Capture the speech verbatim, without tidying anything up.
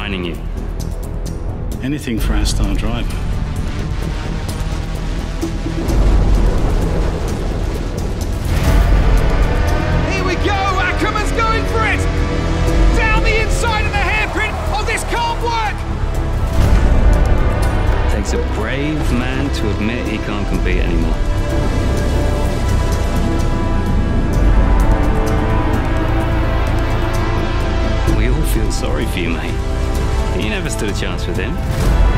signing you. Anything for our star driver. Here we go! Ackerman's going for it! Down the inside of the hairpin! Oh, this can't work! It takes a brave man to admit he can't compete anymore. We all feel sorry for you, mate. You never stood a chance with him.